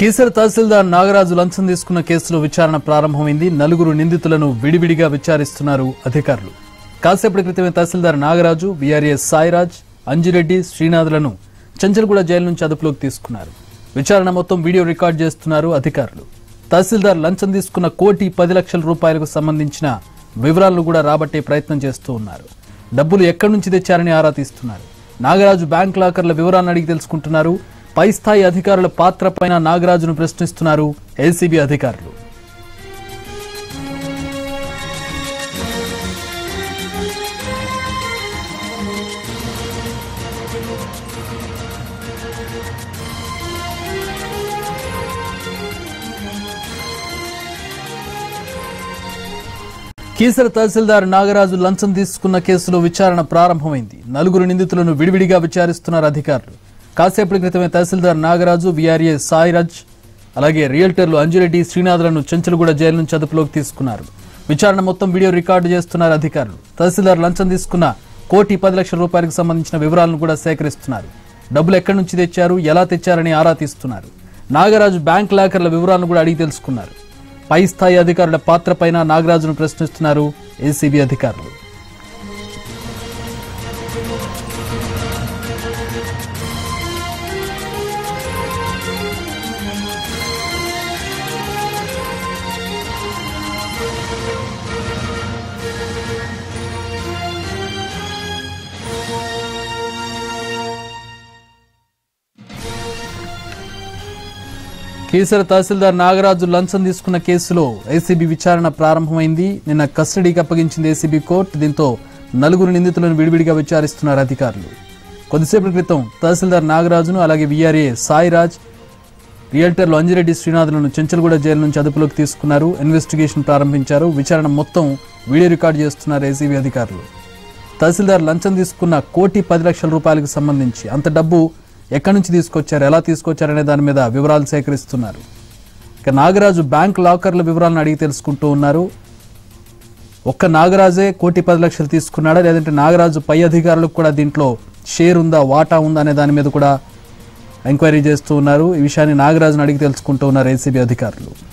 కీసర తహసీల్దార్ నాగరాజు లంచం తీసుకున్న కేసులో విచారణ ప్రారంభమైంది. నలుగురు నిందితులను విడివిడిగా విచారిస్తున్నారు అధికారులు. కాసేపటి క్రితమే తహసీల్దార్ నాగరాజు, వీఆర్ఎస్ సాయిరాజ్, అంజిరెడ్డి, శ్రీనాథ్లను చంచల్గూడ జైలు నుంచి అదుపులోకి తీసుకున్నారు. విచారణ మొత్తం వీడియో రికార్డ్ చేస్తున్నారు అధికారులు. తహసీల్దార్ లంచం తీసుకున్న ₹1,10,00,000 సంబంధించిన వివరాలను కూడా రాబట్టే ప్రయత్నం చేస్తూ ఉన్నారు. డబ్బులు ఎక్కడి నుంచి తెచ్చారని ఆరా తీస్తున్నారు. నాగరాజు బ్యాంక్ లాకర్ల వివరాలను అడిగి తెలుసుకుంటున్నారు. పై స్థాయి అధికారుల పాత్ర పైన నాగరాజును ప్రశ్నిస్తున్నారు ఏసీబీ అధికారులు. కీసర తహసీల్దార్ నాగరాజు లంచం తీసుకున్న కేసులో విచారణ ప్రారంభమైంది. నలుగురు నిందితులను విడివిడిగా విచారిస్తున్నారు అధికారులు. కాసేపటి క్రితమే తహసీల్దార్ నాగరాజు, వీఆర్ఎస్ సాయిరాజ్, అలాగే రియల్టర్లు అంజిరెడ్డి, శ్రీనాథ్లను చంచల్గూడ జైలు నుంచి అదుపులోకి తీసుకున్నారు. విచారణ మొత్తం వీడియో రికార్డు చేస్తున్నారు అధికారులు. తహసీల్దార్ లంచం తీసుకున్న ₹1,10,00,000 సంబంధించిన వివరాలను కూడా సేకరిస్తున్నారు. డబ్బులు ఎక్కడి నుంచి తెచ్చారు, ఎలా తెచ్చారని ఆరా తీస్తున్నారు. నాగరాజు బ్యాంక్ లాకర్ల వివరాలను కూడా అడిగి తెలుసుకున్నారు. పై స్థాయి అధికారుల పాత్ర పైన నాగరాజును ప్రశ్నిస్తున్నారు ఏసీబీ అధికారులు. కీసర తహసీల్దార్ నాగరాజు లంచం తీసుకున్న కేసులో ఏసీబీ విచారణ ప్రారంభమైంది. నిన్న కస్టడీకి అప్పగించింది ఏసీబీ కోర్టు. దీంతో నలుగురు నిందితులను విడివిడిగా విచారిస్తున్నారు అధికారులు. కొద్దిసేపటి క్రితం తహసీల్దార్ నాగరాజును, అలాగే వీఆర్ఏ సాయిరాజ్, రియల్టర్లు అంజిరెడ్డి, శ్రీనాథ్లను చంచల్గూడ జైలు నుంచి అదుపులోకి తీసుకున్నారు. ఇన్వెస్టిగేషన్ ప్రారంభించారు. విచారణ మొత్తం వీడియో రికార్డు చేస్తున్నారు ఏసీబీ అధికారులు. తహసీల్దార్ లంచం తీసుకున్న ₹1,10,00,000 సంబంధించి అంత డబ్బు ఎక్కడి నుంచి తీసుకొచ్చారు, ఎలా తీసుకొచ్చారనే దాని మీద వివరాలు సేకరిస్తున్నారు. ఇక నాగరాజు బ్యాంక్ లాకర్ల వివరాలను అడిగి తెలుసుకుంటూ ఉన్నారు. ఒక్క నాగరాజే ₹1,10,00,000 తీసుకున్నాడా, లేదంటే నాగరాజు పై అధికారులకు కూడా దీంట్లో షేర్ ఉందా, వాటా ఉందా అనే దాని మీద కూడా ఎంక్వైరీ చేస్తూ ఉన్నారు. ఈ విషయాన్ని నాగరాజును అడిగి తెలుసుకుంటూ ఉన్నారు ఏసీబీ అధికారులు.